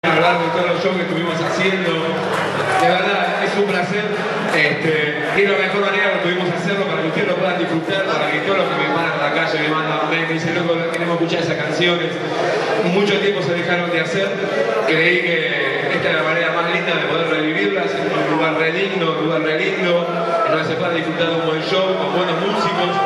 Hablar de todos los shows que estuvimos haciendo. De verdad, es un placer. Y la mejor manera que pudimos hacerlo para que ustedes lo puedan disfrutar, para que todos los que me paran en la calle me mandan mail, me dicen, loco, queremos escuchar esas canciones. Mucho tiempo se dejaron de hacer. Creí que esta es la manera más linda de poder revivirlas en un lugar re lindo, donde se pueda disfrutar de un buen show, con buenos músicos.